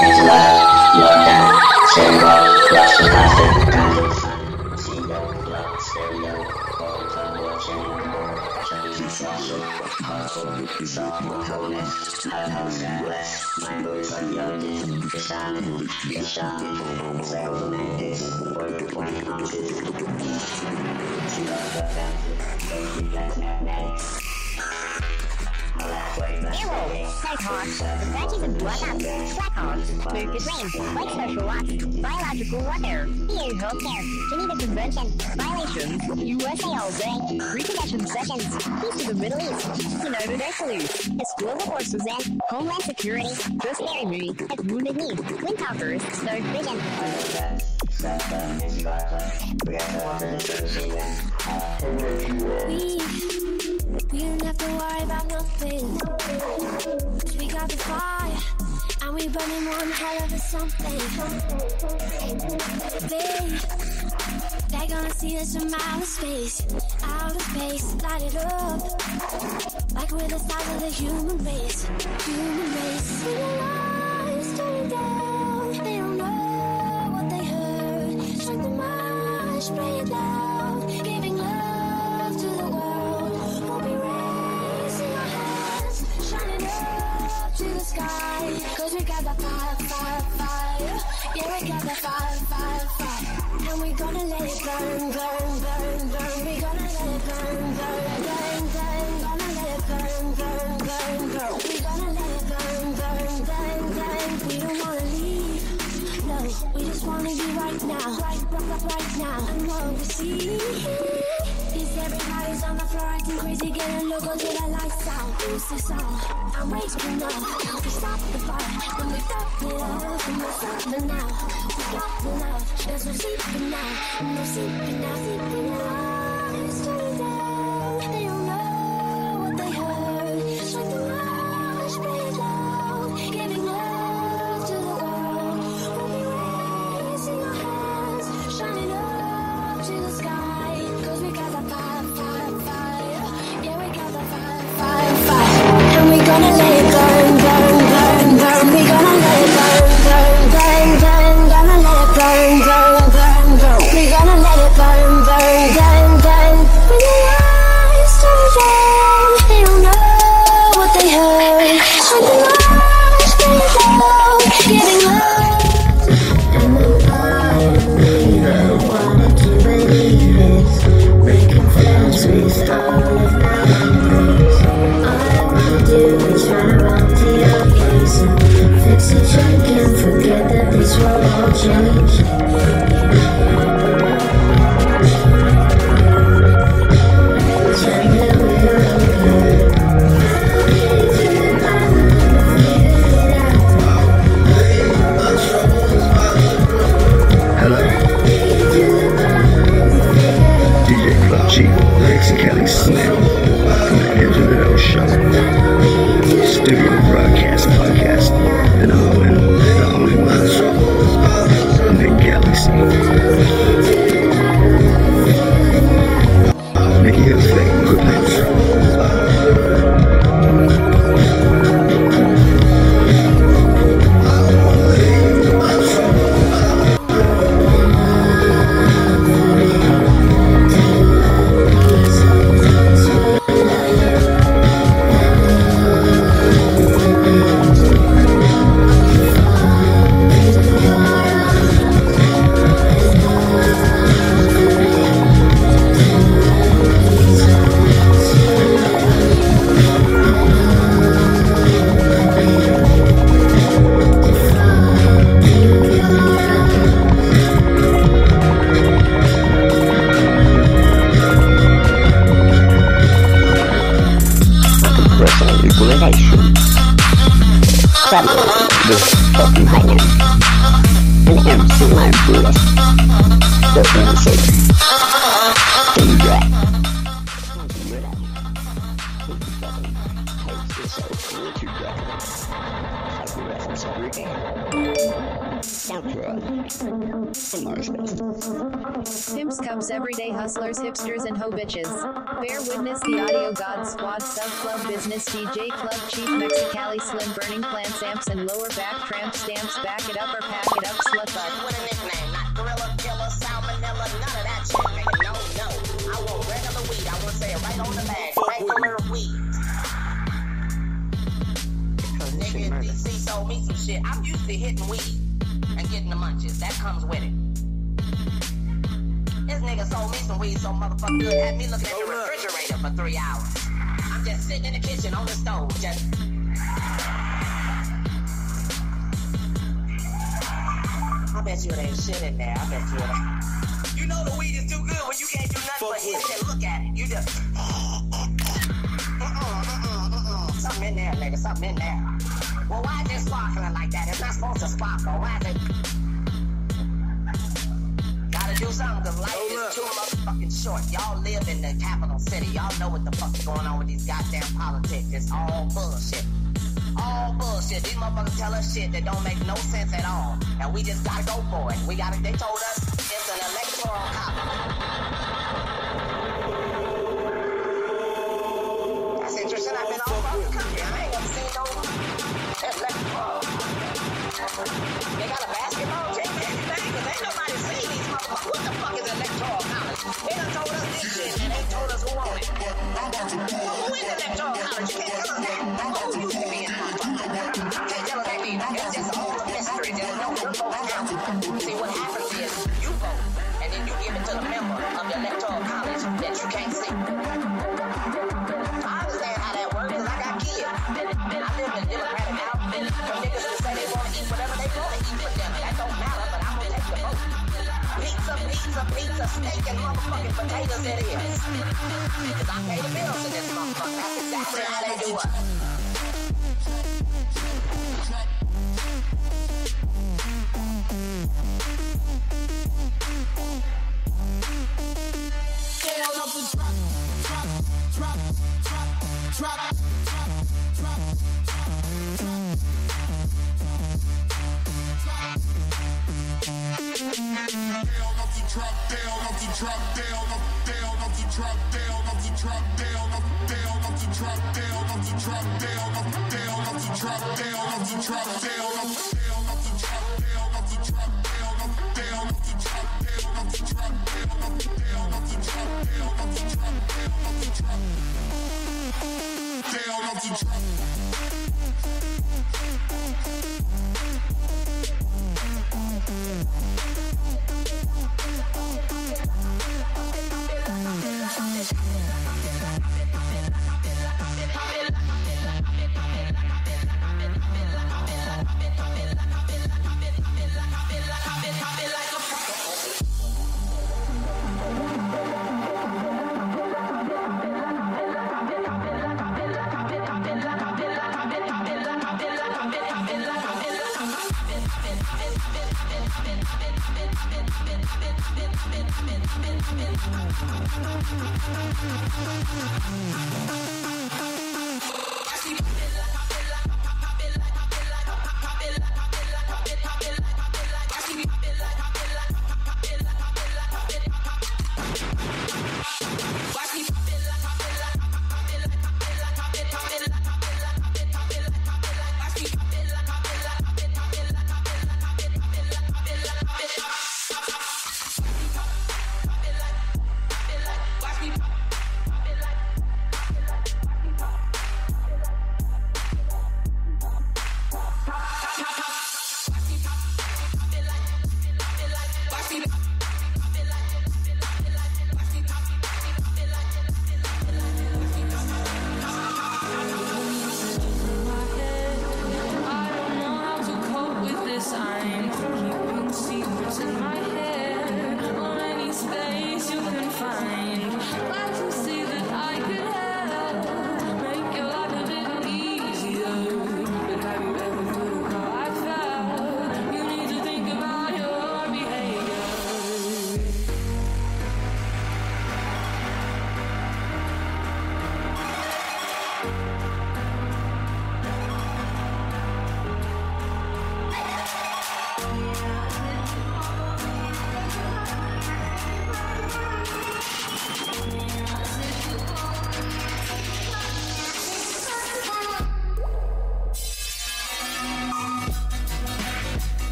Night hawks, the branches of whatnot, black hawks, Lucas rain, like social rocks, biological warfare, EA healthcare, Geneva Convention, violations, USA all day, reconnection sessions, peace to the Middle East, United Excelutes, explosive forces and homeland security, the scary movie, at Wounded Knee, Wind Conquerors, Dark Vision. We don't have to worry about nothing. We got the fire, and we burning one hell of a something. They're gonna see us from outer space, light it up, like we're the size of the human race. See the lights turning down, they don't know what they heard. Strike the march, play it loud, giving love to the world. We'll be raising our hands, shining up to the sky, 'cause we got the fire, fire, fire. Yeah, we got the fire, fire, fire. And we gonna let it burn, burn, burn, burn. We gonna let it burn, burn, burn, burn. Gonna let it burn, burn, burn, burn. We gonna let it burn, burn, burn, burn. We don't wanna leave, no. We just wanna be right now, right now. And what we see is everybody's on the floor acting crazy, getting local till the lights out. Lose this all, I'm raging up. We stop the fire, and we stop it up. And we're stopping now, we're stopping now. There's no sleeping now, no sleeping now, sleeping now. It's turning down, they don't know what they heard. Strike the march, play it loud, giving love to the world. We'll be raising our hands, shining up to the sky, 'cause we got the fire, fire, fire. Yeah, we got the fire, fire, fire. And we gonna let it burn, burn, burn, burn. We gonna let it burn, burn, burn, burn. Gonna let it burn, burn, burn, burn. We gonna let it burn, burn, burn, burn. When the lights turn down, they don't know what they heard. Strike the march, play it loud, giving love. And the I wanted to believe it, breaking friends with all of my enemies. All I wanna do is run around to your gaze and fix the junk and forget that this will all change. Pretend that we're okay. Hello. DJ Club Chief, Rex Kelly Slim from the Angelo Show. Studio Broadcast Podcast. And I'm the only one in the galaxy. Making it fake equipment. The fucking highness, and MC my Brutus, the innocent, the rat. It's so cool to reference every SoundCloud and MySpace. Pimps, cubs, everyday hustlers, hipsters, and hoe bitches. Bear witness the audio god squad, sub club business, DJ club chief, Mexicali slim, burning plants, amps, and lower back tramp stamps. Back it up or pack it up, slut butt. With a nickname, not gorilla, killer, salmonella, none of that shit, nigga. No, no. I want regular weed. I want to say it right on the bag. Regular weed. Nigga, DC sold me some shit. I'm used to hitting weed and getting the munchies. That comes with it. This nigga sold me some weed so motherfucker good had me looking at the refrigerator for 3 hours. I'm just sitting in the kitchen on the stove, just... I bet you it ain't shit in there. I bet you it ain't. You know the weed is too good when you can't do nothing but hit it and look at it. You just... Something in there, nigga. Something in there. Well, why is it sparkling like that? It's not supposed to sparkle. Why is it... Gotta do something, because life is too motherfucking short. Y'all live in the capital city. Y'all know what the fuck is going on with these goddamn politics. It's all bullshit. All bullshit. These motherfuckers tell us shit that don't make no sense at all. And we just gotta go for it. They told us it's an electoral college. That's interesting. I've been all across the country. I ain't never seen no electoral. They got a basketball team and everything, because ain't nobody seen these motherfuckers. What the fuck is electoral college? They done told us this shit, and they told us who on it. Who is electoral college? You can't tell us that. Who used to be in it? Can't tell us that either. It's just all a mystery. Just know your vote counts. See, what happens is you vote, and then you give it to the member of the electoral college that you can't see. I understand how that works, because I got kids. I live in a Democratic house. Some niggas will say they want to eat whatever they want to eat for dinner. That don't matter, but I'm going to take the vote. Pizza, steak, and motherfucking potatoes it is. Because I pay the bills in this motherfucker. That's exactly how they do us.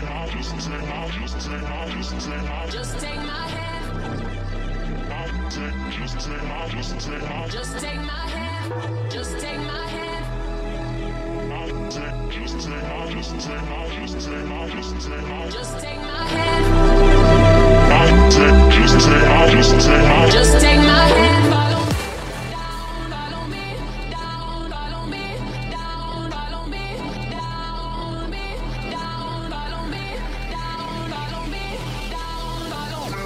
take my hand. Just take my hand. Just take my hand. Just take my hand. Just take my hand. Just take my hand. Follow me down, follow me down, follow me down, follow me down, follow me down, follow me down, follow me.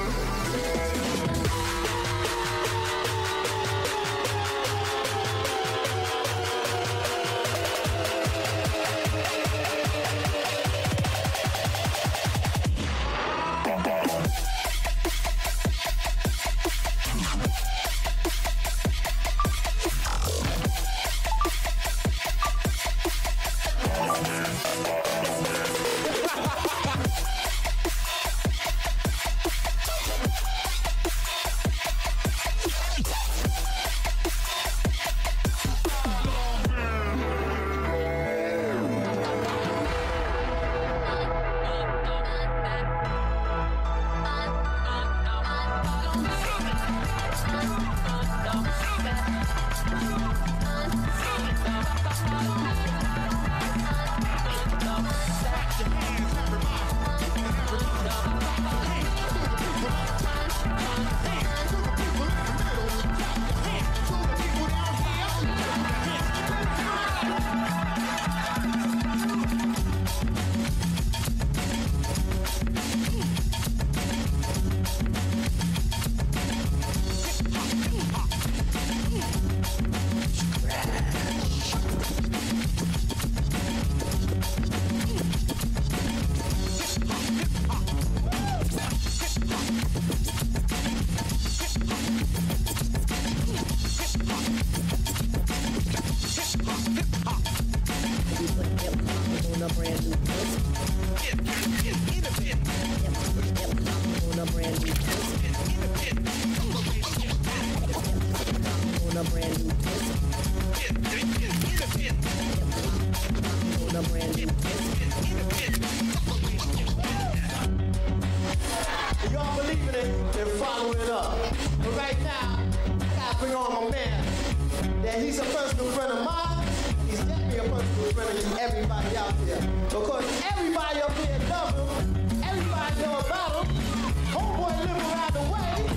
Y'all believe in it and follow it up. But right now, I gotta bring on my man. That he's a personal friend of mine. He's definitely a personal friend of everybody out there. Because everybody up here loves him. Everybody know about him. Homeboy live around the way.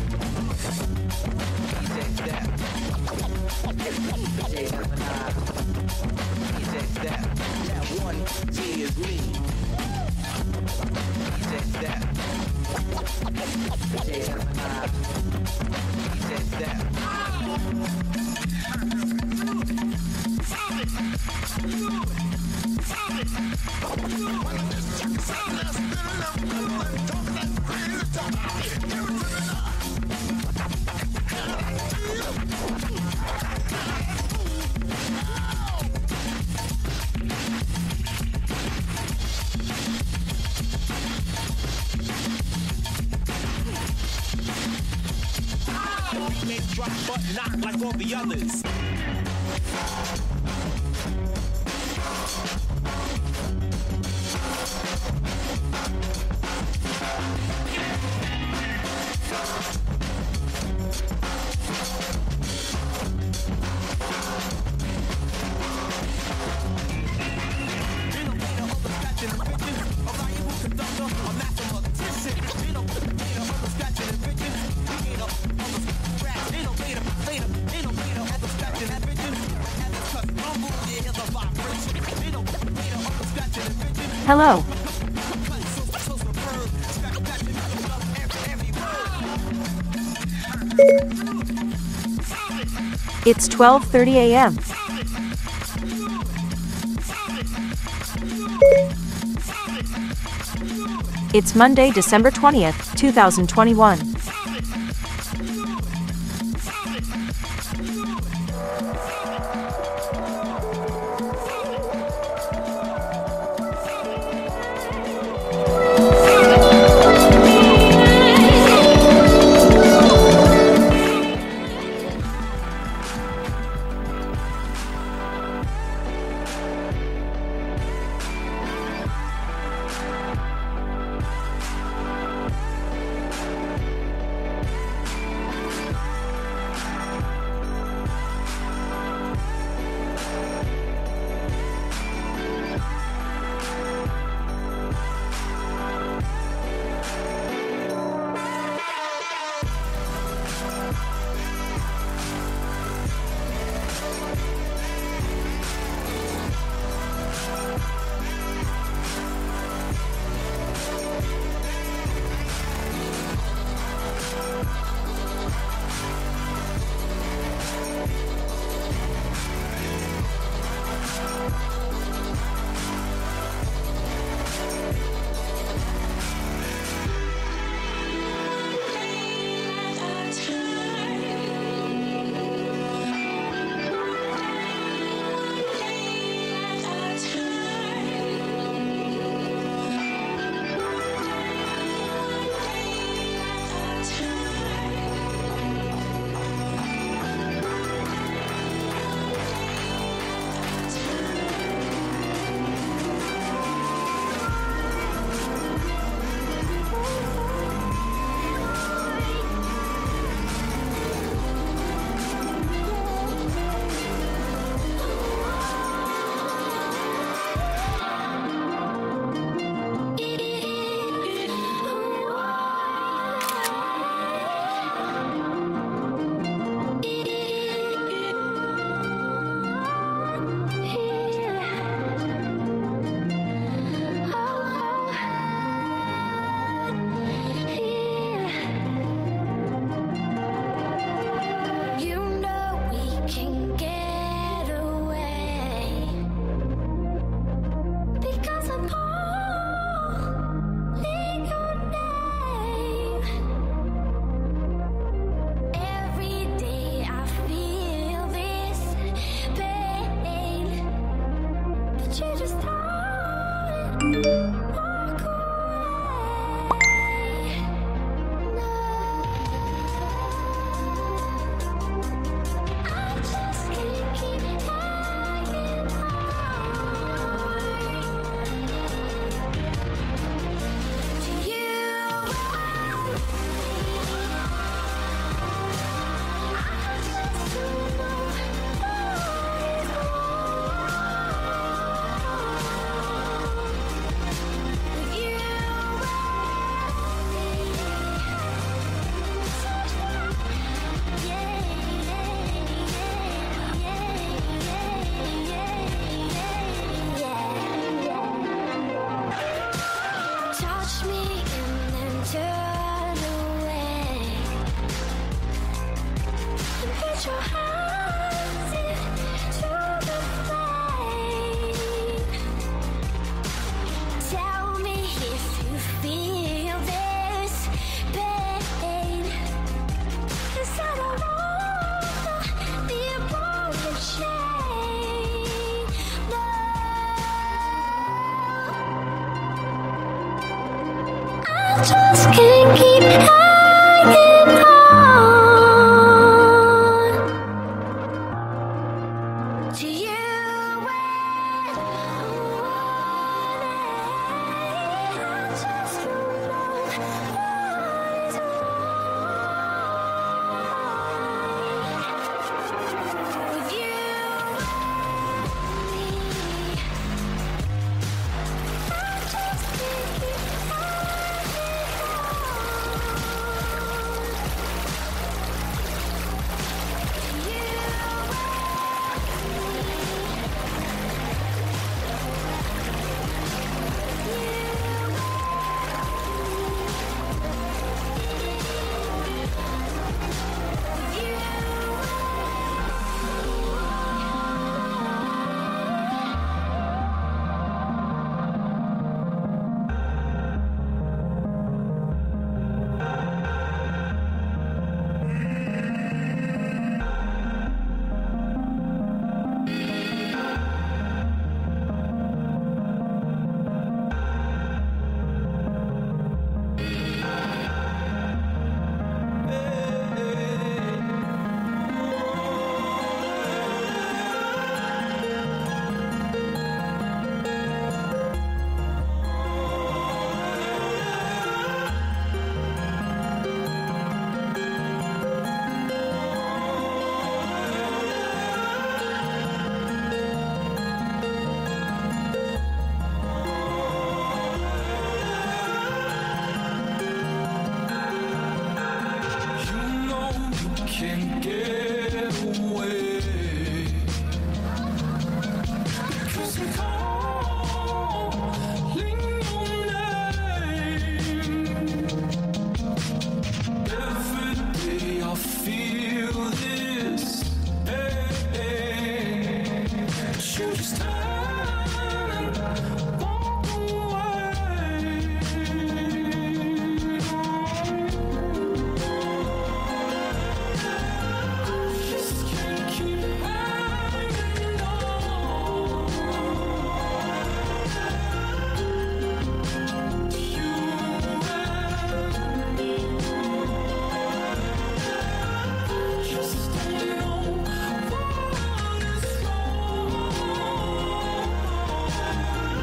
He said that. He said that. That one T is me. He said that. He said that. Drop but not like all the others. Hello. It's 12:30 a.m. It's Monday, December 20th, 2021. just can't keep hanging on to you.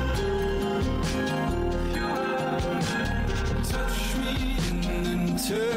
Touch me and then turn